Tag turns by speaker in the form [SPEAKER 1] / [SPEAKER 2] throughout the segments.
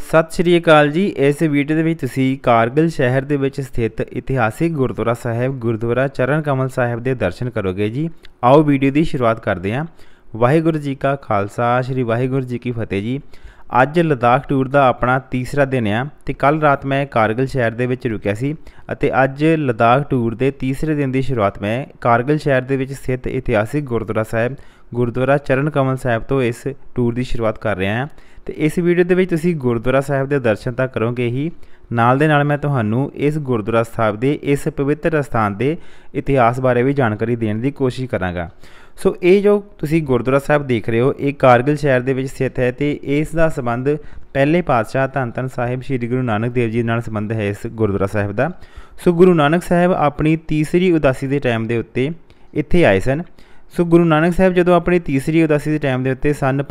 [SPEAKER 1] सत श्री अकाल जी। इस वीडियो दे विच तुसीं कारगिल शहर दे विच स्थित इतिहासिक गुरुद्वारा साहिब गुरुद्वारा चरण कमल साहिब के दर्शन करोगे जी। आओ वीडियो की शुरुआत करते हैं। वाहिगुरू जी का खालसा श्री वाहिगुरू जी की फतेह जी। अज लद्दाख टूर का अपना तीसरा दिन आ ते कल रात मैं कारगिल शहर दे विच रुकिया सी अते अज लद्दाख टूर के तीसरे दिन की शुरुआत मैं कारगिल शहर दे विच स्थित इतिहासिक गुरुद्वारा साहिब गुरुद्वारा चरण कमल साहिब तो इस टूर की शुरुआत कर रहा हाँ। तो इस वीडियो के विच तुसीं गुरुद्वारा साहिब के दर्शन तो करोगे ही, नाल दे नाल मैं तुहानूं इस गुरुद्वारा साहिब के इस पवित्र स्थान के इतिहास बारे भी जानकारी देने की कोशिश करांगा। सो ये जो तुसीं गुरुद्वारा साहिब देख रहे हो ये कारगिल शहर के स्थित है तो इसका संबंध पहले पातशाह धन धन साहिब श्री गुरु नानक देव जी नाल संबंध है इस गुरुद्वारा साहिब का। सो गुरु नानक साहिब अपनी तीसरी उदासी के टाइम के उत्ते इत्थे आए सन। सो गुरु नानक साहिब जो अपनी तीसरी उदासी के टाइम के उत्ते सन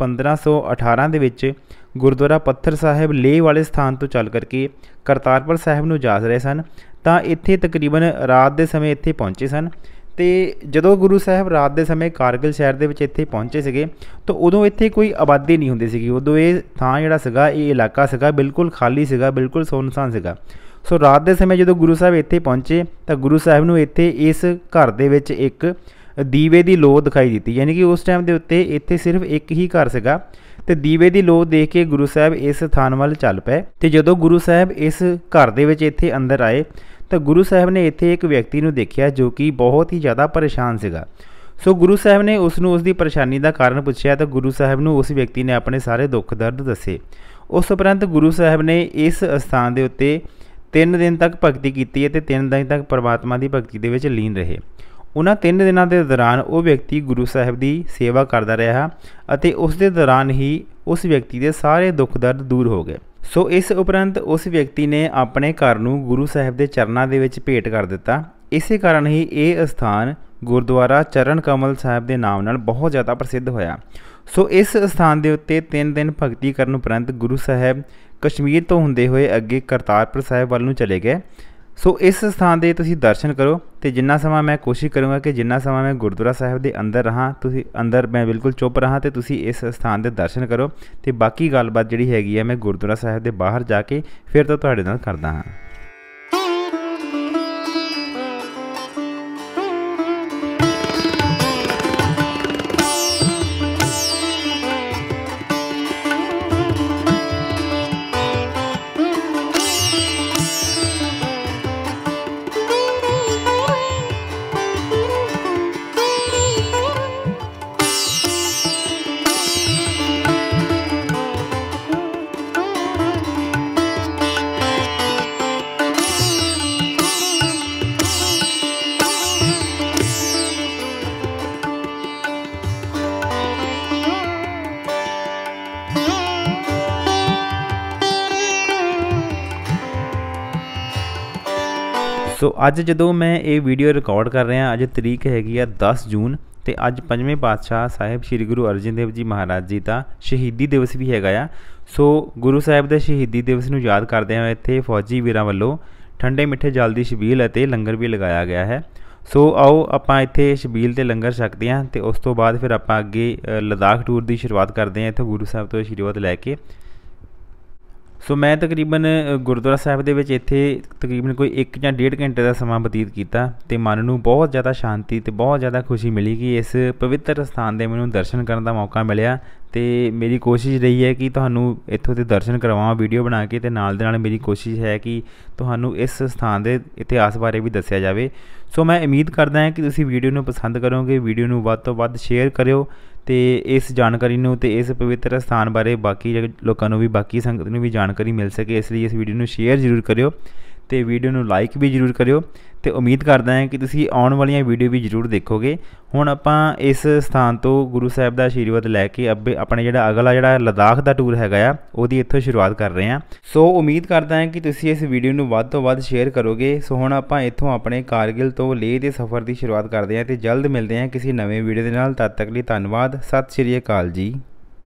[SPEAKER 1] 1518 के विच गुरुद्वारा पत्थर साहिब लेह वाले स्थान तो चल करके करतारपुर साहिब नूं जा रहे सन तो इत्थे तकरीबन रात के समय इत्थे पहुँचे सन। तो जदों गुरु साहिब रात के समय कारगिल शहर के विच इत्थे पहुँचे सीगे तो उदों इत्थे कोई आबादी नहीं हुंदी सीगी। उदों ये थां जिहड़ा सीगा ये इलाका सीगा बिल्कुल खाली सीगा, बिल्कुल सुनसान सीगा। सो रात के समय जो गुरु साहिब इत्थे पहुँचे तो गुरु साहिब नूं इत्थे इस घर दे विच एक दीवे की लो दिखाई दी, यानी कि उस टाइम के उत्ते इत्थे सिर्फ एक ही घर सीगा। तो दीवे की लो देख के गुरु साहिब इस थान वाल चल पे। तो जो गुरु साहिब इस घर दे विच इत्थे अंदर आए तो गुरु साहिब ने इत्थे एक व्यक्ति नूं देखिया जो कि बहुत ही ज़्यादा परेशान सीगा। सो गुरु साहिब ने उसनूं उसकी परेशानी का कारण पूछा तो गुरु साहिब नूं उस व्यक्ति ने अपने सारे दुख दर्द दसे। उस उपरंत गुरु साहिब ने इस स्थान के उत्ते 3 दिन तक भगती की है तो 3 दिन तक परमात्मा की भगती दे विच लीन रहे। उन्हां 3 दिनों के दौरान वो व्यक्ति गुरु साहिब की सेवा करता रहा और उस दे दौरान ही उस व्यक्ति के सारे दुख दर्द दूर हो गए। सो इस उपरंत उस व्यक्ति ने अपने घर नूं गुरु साहिब के चरणों के विच भेंट कर दिता। इस कारण ही ये स्थान गुरुद्वारा चरण कमल साहिब के नाम नाल बहुत ज़्यादा प्रसिद्ध होया। सो इस स्थान के उत्ते 3 दिन भगती करने उपरंत गुरु साहिब कश्मीर तो होंदे हुए अगे करतारपुर साहिब वाल नूं चले गए। सो इस स्थान के तुसीं दर्शन करो तो जिन्ना समा मैं कोशिश करूँगा कि जिन्ना समा मैं गुरुद्वारा साहिब के अंदर रहा तुसीं अंदर मैं बिल्कुल चुप रहा तो तुसीं इस स्थान के दर्शन करो। तो बाकी गलबात जिहड़ी हैगी है मैं गुरुद्वारा साहिब के बाहर जाके फिर तो तुहाडे नाल करदा हाँ। सो अज जो मैं ये वीडियो रिकॉर्ड कर रहा अज तरीक हैगी 10 जून तो अज 5वें पातशाह साहिब श्री गुरु अर्जन देव जी महाराज जी का शहीदी दिवस भी हैगा। सो गुरु साहिब के शहीदी दिवस नूं याद करदे होए इत्थे फौजी वीरां वल्लों ठंडे मिठे जल की छबील और लंगर भी लगाया गया है। सो आओ आपां इत्थे छबील ते लंगर छकते हैं तो उस तो बाद फिर आपां अगे लद्दाख टूर की शुरुआत करते हैं इत्थों गुरु साहिब तो आशीर्वाद लैके। सो मैं तकरीबन गुरुद्वारा साहिब दे विच इत्थे तकरीबन कोई 1 या 1.5 घंटे का समा बतीत किया तो मन नूं बहुत ज़्यादा शांति तो बहुत ज़्यादा खुशी मिली कि इस पवित्र स्थान के मैनूं दर्शन करने का मौका मिलिया। तो मेरी कोशिश रही है कि तुहानूं इत्थों दे दर्शन करवावां वीडियो बना के ते नाल दे नाल मेरी कोशिश है कि तुहानूं इस स्थान के इतिहास बारे भी दस्सिया जाए। सो मैं उम्मीद करदा हां कि तुसीं वीडियो नूं पसंद करोगे, वीडियो नूं वध तों वध शेयर करियो तो इस जानकारी नूं ते इस पवित्र स्थान बारे बाकी लोगों नूं भी बाकी संगत नूं भी जानकारी मिल सके, इसलिए इस वीडियो नूं शेयर जरूर करियो तो वीडियो नूं लाइक भी जरूर करियो। तो उम्मीद करदा हां कि तुसीं आउण वालियां वीडियो भी जरूर देखोगे। हुण आपां इस स्थान तो गुरु साहिब का आशीर्वाद लैके अब्बे अपने जिहड़ा अगला जिहड़ा लद्दाख का टूर हैगा आ उहदी इत्थों शुरुआत कर रहे हैं। सो उम्मीद करदा हां कि तुसीं इस वीडियो नूं वध तों वध शेयर करोगे। सो हुण आपां इत्थों अपने कारगिल तो लेह के सफ़र की शुरुआत करते हैं तो जल्द मिलते हैं किसी नवे वीडियो के नाल। तद तक लिए धन्नवाद। सत श्री अकाल जी।